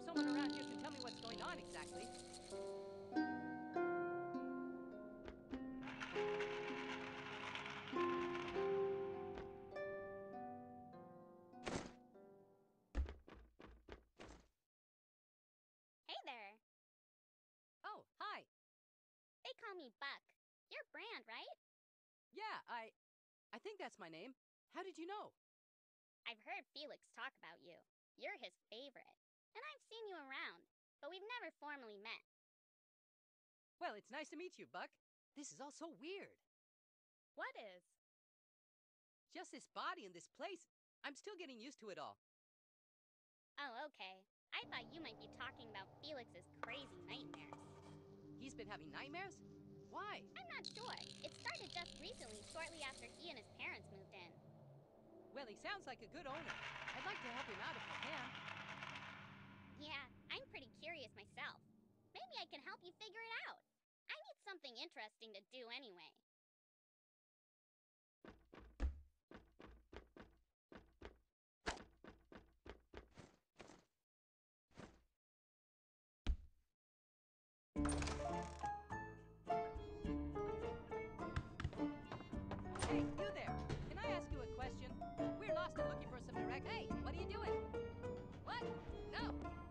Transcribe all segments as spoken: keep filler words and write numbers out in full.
someone around here can tell me what's going on exactly. Hey there. Oh, hi. They call me Buck. You're Brand, right? Yeah, I... I think that's my name. How did you know? I've heard Felix talk about you. You're his favorite. And I've seen you around, but we've never formally met. Well, it's nice to meet you, Buck. This is all so weird. What is? Just this body and this place. I'm still getting used to it all. Oh, okay. I thought you might be talking about Felix's crazy nightmares. He's been having nightmares? Why? I'm not sure. It started just recently, shortly after he and his parents moved in. Well, he sounds like a good owner. I'd like to help him out if I can. Yeah, I'm pretty curious myself. Maybe I can help you figure it out. I need something interesting to do anyway. Hey, you there. Can I ask you a question? We're lost and looking for some direct... Hey, what are you doing? What? No.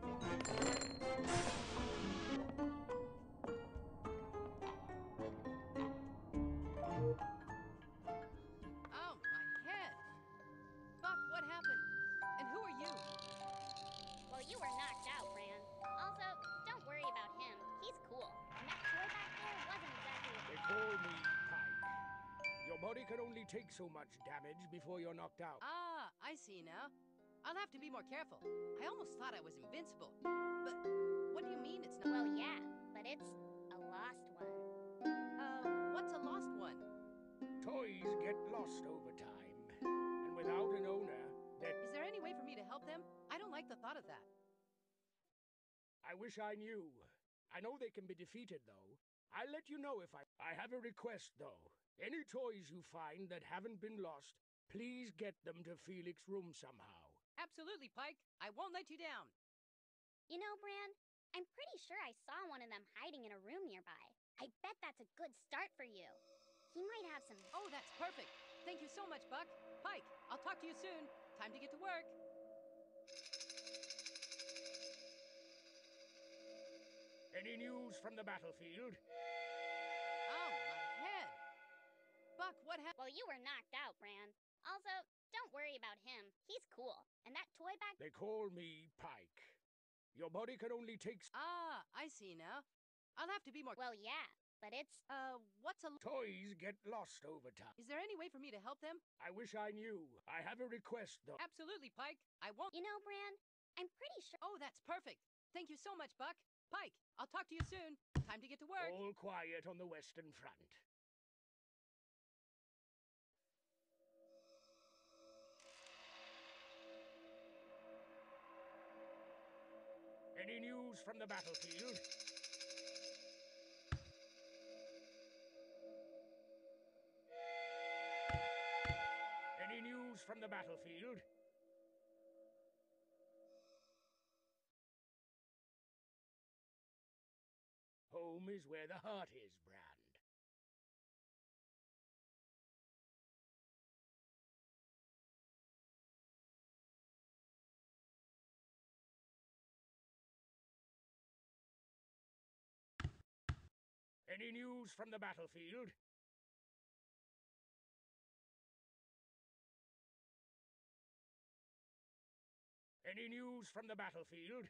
Oh, my head. Buck, what happened? And who are you? Well, you were knocked out, Bran. Also, don't worry about him. He's cool. And that toy back there wasn't exactly... They call me Pike. Your body can only take so much damage before you're knocked out. Ah, I see now. I'll have to be more careful. I almost thought I was invincible. But what do you mean it's not... Well, yeah, but it's a lost one. Uh, what's a lost one? Toys get lost over time. And without an owner, that... Is there any way for me to help them? I don't like the thought of that. I wish I knew. I know they can be defeated, though. I'll let you know if I... I have a request, though. Any toys you find that haven't been lost, please get them to Felix's room somehow. Absolutely, Pike. I won't let you down. You know, Bran, I'm pretty sure I saw one of them hiding in a room nearby. I bet that's a good start for you. He might have some... Oh, that's perfect. Thank you so much, Buck. Pike, I'll talk to you soon. Time to get to work. Any news from the battlefield? Oh, my head. Buck, what happened? Well, you were knocked out, Bran. Also, don't worry about him. He's cool. And that toy back... They call me Pike. Your body can only take... Ah, I see now. I'll have to be more... Well, yeah, but it's... Uh, what's a... Toys get lost over time. Is there any way for me to help them? I wish I knew. I have a request, though. Absolutely, Pike. I won't... You know, Bran, I'm pretty sure... Oh, that's perfect. Thank you so much, Buck. Pike, I'll talk to you soon. Time to get to work. All quiet on the Western Front. Any news from the battlefield? Any news from the battlefield? Home is where the heart is, Brand. Any news from the battlefield? Any news from the battlefield?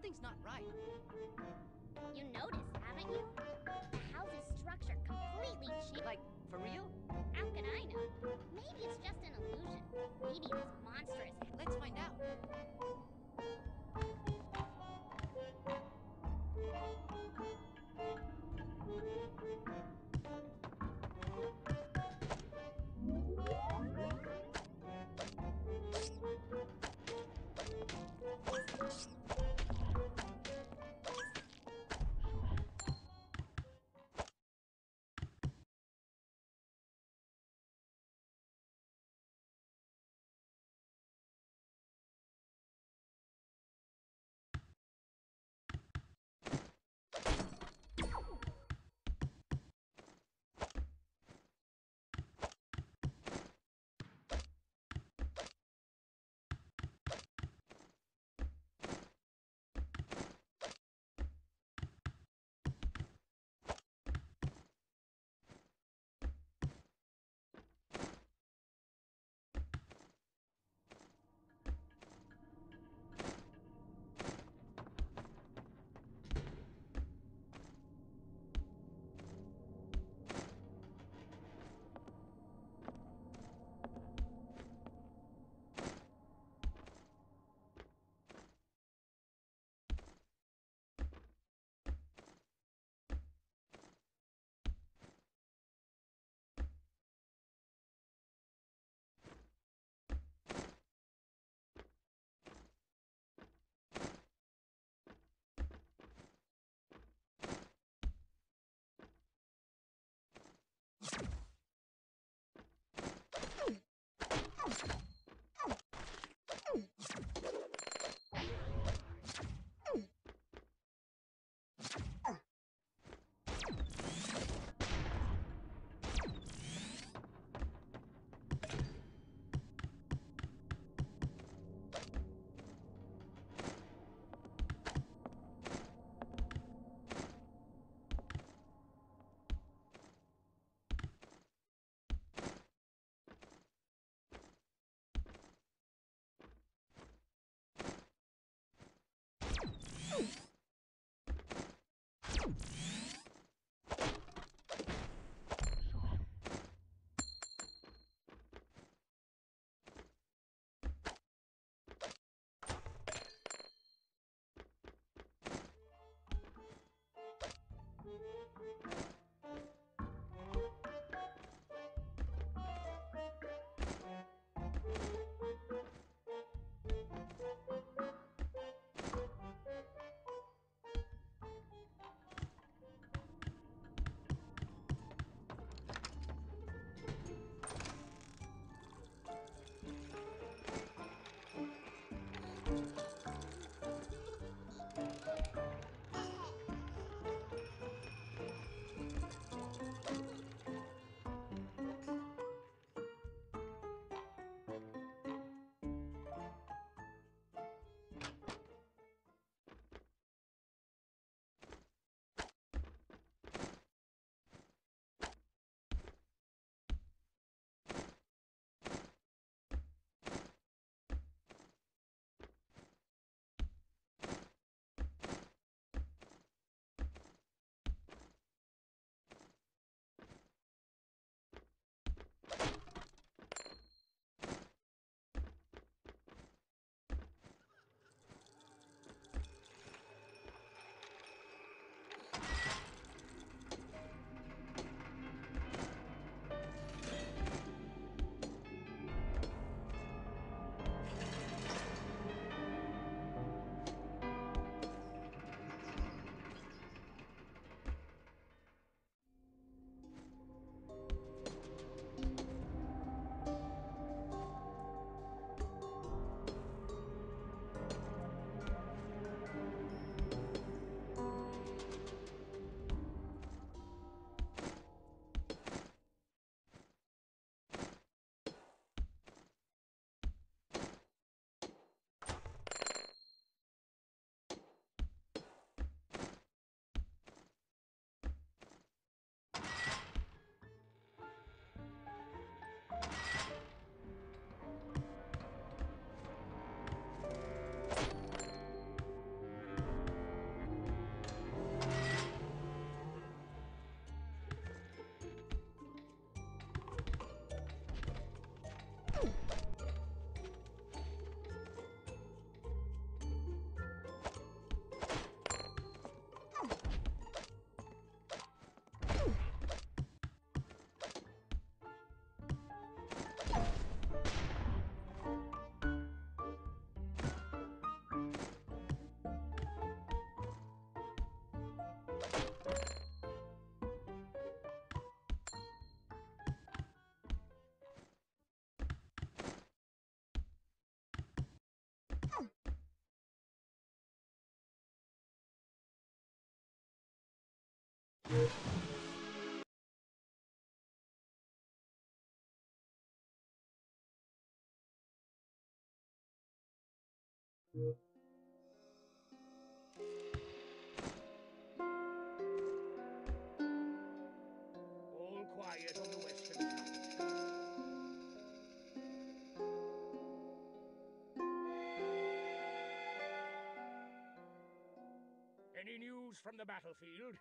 Something's not right. You noticed, haven't you? The house's structure completely changed. Like, for real? How can I know? Maybe it's just an illusion. Maybe this monstrous. Let's find out. All quiet on the western front. Any news from the battlefield?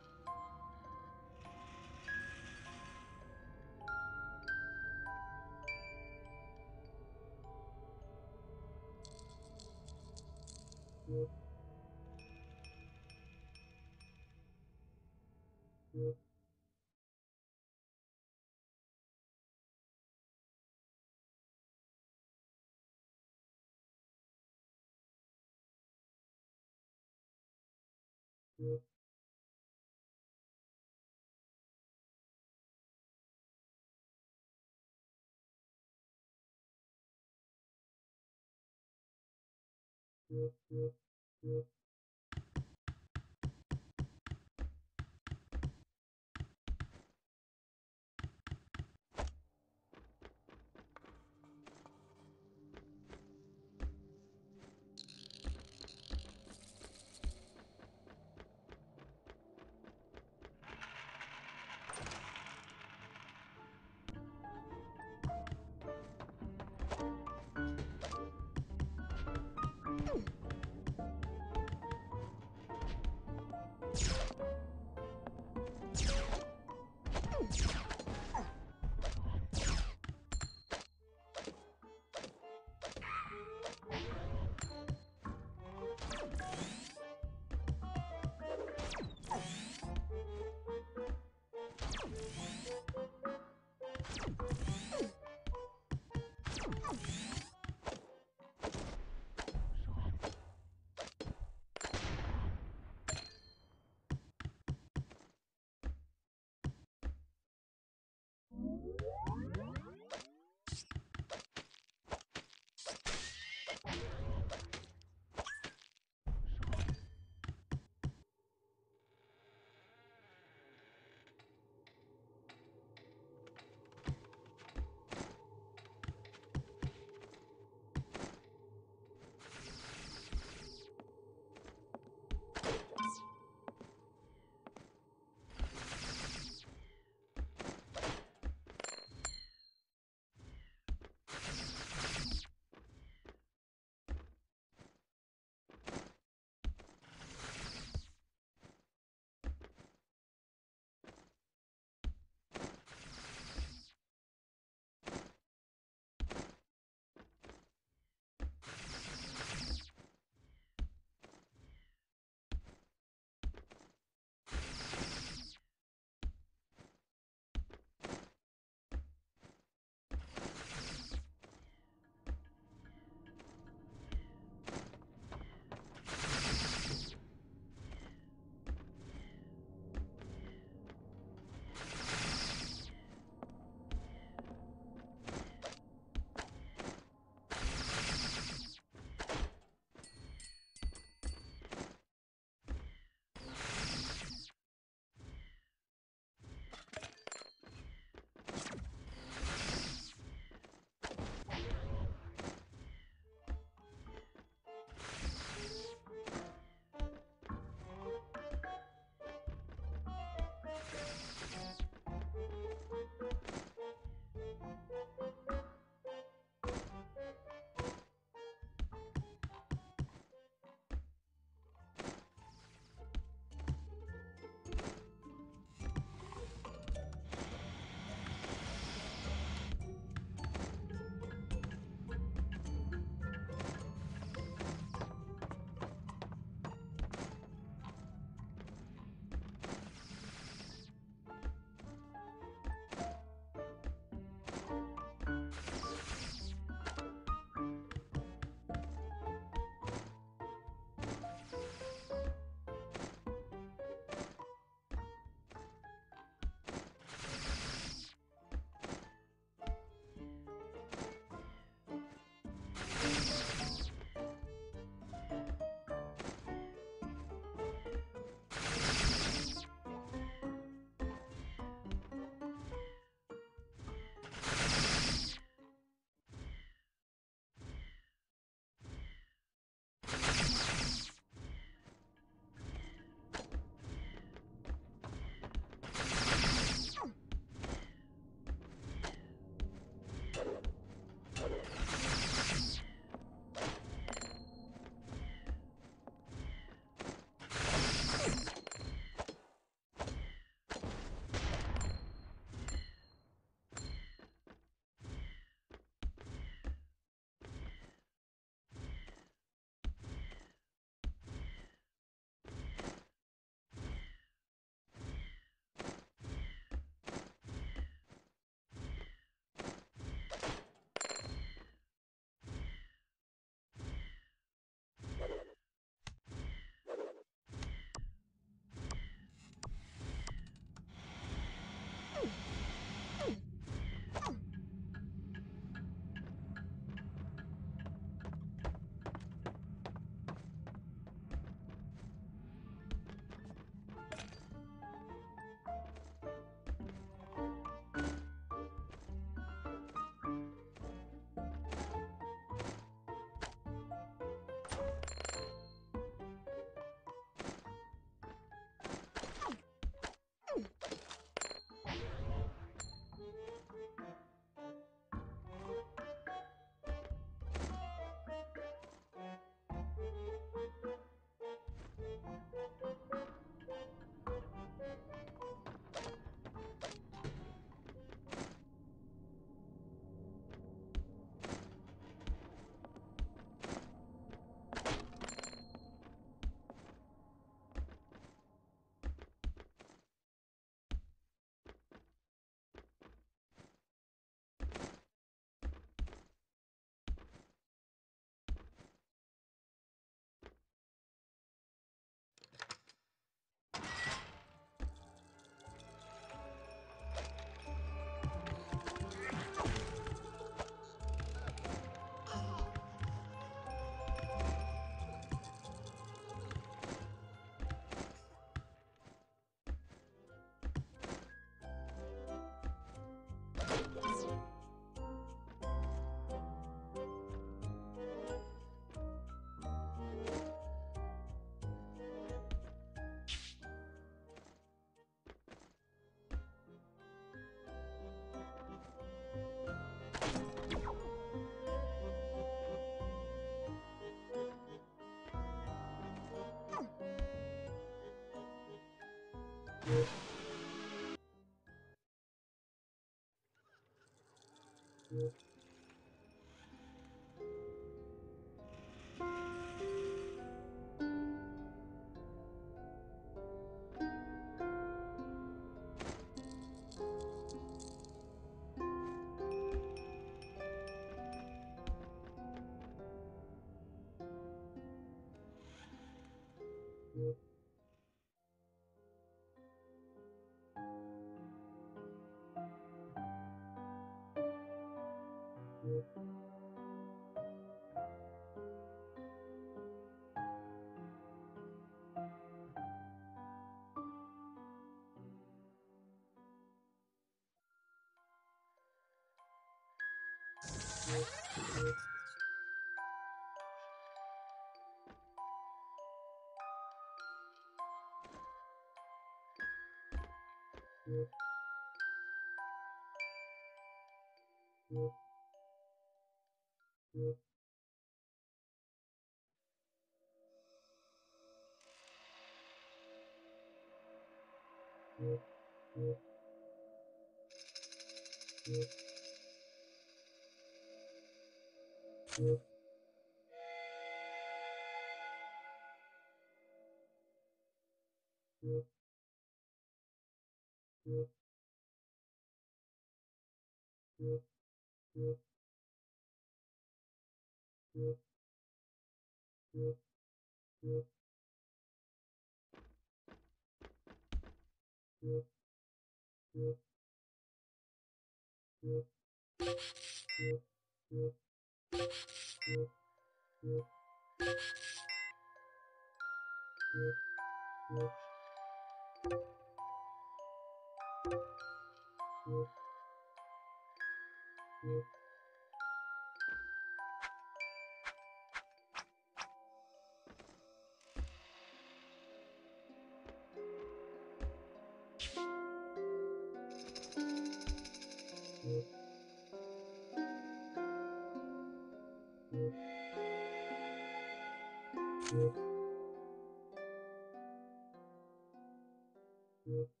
you